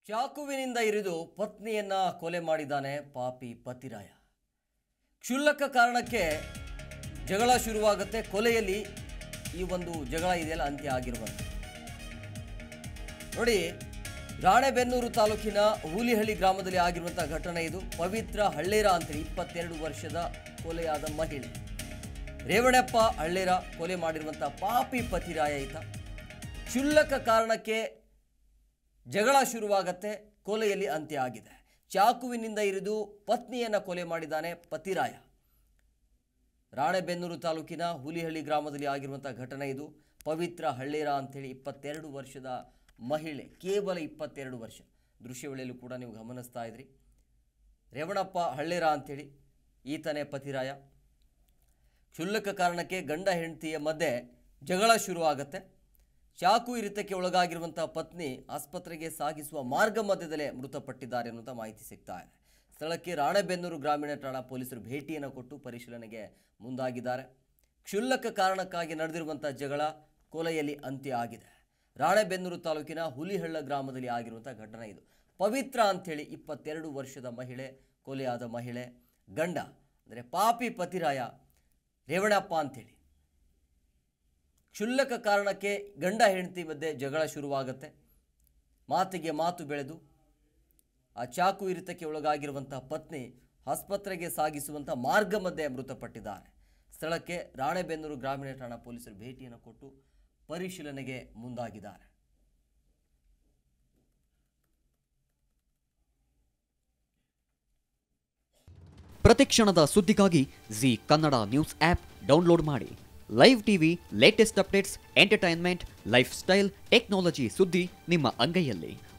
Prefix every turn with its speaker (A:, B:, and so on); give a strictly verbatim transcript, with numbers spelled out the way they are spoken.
A: ಚಾಕುವಿನಿಂದ ಇರಿದು ಪತ್ನಿಯನ್ನ ಕೊಲೆ ಮಾಡಿದ್ದಾನೆ ಪಾಪಿ ಪತಿರಾಯ. ಕ್ಷುಲ್ಲಕ ಕಾರಣಕ್ಕೆ ಜಗಳ ಶುರುವಾಗುತ್ತೆ. ಕೊಲೆಯಲ್ಲಿ ಈ ಒಂದು ಜಗಳ ಇದೆಯಲ್ಲ ಅಂತ್ಯ ಆಗಿರುವಂತೆ ನೋಡಿ. ರಾಣೆಬೆನ್ನೂರು ತಾಲೂಕಿನ ಹೂಲಿಹಳ್ಳಿ ಗ್ರಾಮದಲ್ಲಿ ಆಗಿರುವಂತಹ ಘಟನೆ ಇದು. ಪವಿತ್ರ ಹಳ್ಳೇರ ಅಂತೇಳಿ ಇಪ್ಪತ್ತೆರಡು ವರ್ಷದ ಕೊಲೆಯಾದ ಮಹಿಳೆ ರೇವಣಪ್ಪ ಹಳ್ಳೇರ ಕೊಲೆ ಮಾಡಿರುವಂತಹ ಪಾಪಿ ಪತಿರಾಯ ಈತ. ಕ್ಷುಲ್ಲಕ ಕಾರಣಕ್ಕೆ ಜಗಳ ಶುರುವಾಗತ್ತೆ, ಕೊಲೆಯಲ್ಲಿ ಅಂತ್ಯ ಆಗಿದೆ. ಚಾಕುವಿನಿಂದ ಇರಿದು ಪತ್ನಿಯನ್ನು ಕೊಲೆ ಮಾಡಿದ್ದಾನೆ ಪತಿರಾಯ. ರಾಣೆಬೆನ್ನೂರು ತಾಲೂಕಿನ ಹೂಲಿಹಳ್ಳಿ ಗ್ರಾಮದಲ್ಲಿ ಆಗಿರುವಂಥ ಘಟನೆ ಇದು. ಪವಿತ್ರ ಹಳ್ಳೇರ ಅಂಥೇಳಿ ಇಪ್ಪತ್ತೆರಡು ವರ್ಷದ ಮಹಿಳೆ, ಕೇವಲ ಇಪ್ಪತ್ತೆರಡು ವರ್ಷ. ದೃಶ್ಯಾವಳಿಯಲ್ಲೂ ಕೂಡ ನೀವು ಗಮನಿಸ್ತಾ ಇದ್ರಿ. ರೇವಣಪ್ಪ ಹಳ್ಳೇರ ಅಂಥೇಳಿ ಈತನೇ ಪತಿರಾಯ. ಕ್ಷುಲ್ಲಕ ಕಾರಣಕ್ಕೆ ಗಂಡ ಹೆಂಡತಿಯ ಮಧ್ಯೆ ಜಗಳ ಶುರುವಾಗತ್ತೆ. ಚಾಕು ಇರಿತಕ್ಕೆ ಒಳಗಾಗಿರುವಂಥ ಪತ್ನಿ ಆಸ್ಪತ್ರೆಗೆ ಸಾಗಿಸುವ ಮಾರ್ಗ ಮಧ್ಯದಲ್ಲೇ ಮೃತಪಟ್ಟಿದ್ದಾರೆ ಅನ್ನುವಂಥ ಮಾಹಿತಿ ಸಿಗ್ತಾ ಇದೆ. ಸ್ಥಳಕ್ಕೆ ರಾಣೆಬೆನ್ನೂರು ಗ್ರಾಮೀಣ ಠಾಣಾ ಪೊಲೀಸರು ಭೇಟಿಯನ್ನು ಕೊಟ್ಟು ಪರಿಶೀಲನೆಗೆ ಮುಂದಾಗಿದ್ದಾರೆ. ಕ್ಷುಲ್ಲಕ ಕಾರಣಕ್ಕಾಗಿ ನಡೆದಿರುವಂಥ ಜಗಳ ಕೊಲೆಯಲ್ಲಿ ಅಂತ್ಯ ಆಗಿದೆ. ರಾಣೆಬೆನ್ನೂರು ತಾಲೂಕಿನ ಹುಲಿಹಳ್ಳ ಗ್ರಾಮದಲ್ಲಿ ಆಗಿರುವಂಥ ಘಟನೆ ಇದು. ಪವಿತ್ರ ಅಂಥೇಳಿ ಇಪ್ಪತ್ತೆರಡು ವರ್ಷದ ಮಹಿಳೆ ಕೊಲೆಯಾದ ಮಹಿಳೆ. ಗಂಡ ಅಂದರೆ ಪಾಪಿ ಪತಿರಾಯ ರೇವಣಪ್ಪ ಅಂಥೇಳಿ. ಕ್ಷುಲ್ಲಕ ಕಾರಣಕ್ಕೆ ಗಂಡ ಹೆಂಡತಿ ಮಧ್ಯೆ ಜಗಳ ಶುರುವಾಗುತ್ತೆ. ಮಾತಿಗೆ ಮಾತು ಬೆಳೆದು ಆ ಚಾಕು ಇರಿತಕ್ಕೆ ಒಳಗಾಗಿರುವಂಥ ಪತ್ನಿ ಆಸ್ಪತ್ರೆಗೆ ಸಾಗಿಸುವಂಥ ಮಾರ್ಗ ಮಧ್ಯೆ ಮೃತಪಟ್ಟಿದ್ದಾರೆ. ಸ್ಥಳಕ್ಕೆ ರಾಣೆಬೆನ್ನೂರು ಗ್ರಾಮೀಣ ಠಾಣಾ ಪೊಲೀಸರು ಭೇಟಿಯನ್ನು ಕೊಟ್ಟು ಪರಿಶೀಲನೆಗೆ ಮುಂದಾಗಿದ್ದಾರೆ.
B: ಪ್ರತಿಕ್ಷಣದ ಸುದ್ದಿಗಾಗಿ Zee Kannada news app download ಮಾಡಿ. Live TV, latest updates, entertainment, lifestyle, technology ಸುದ್ದಿ ನಿಮ್ಮ ಅಂಗೈಯಲ್ಲಿ.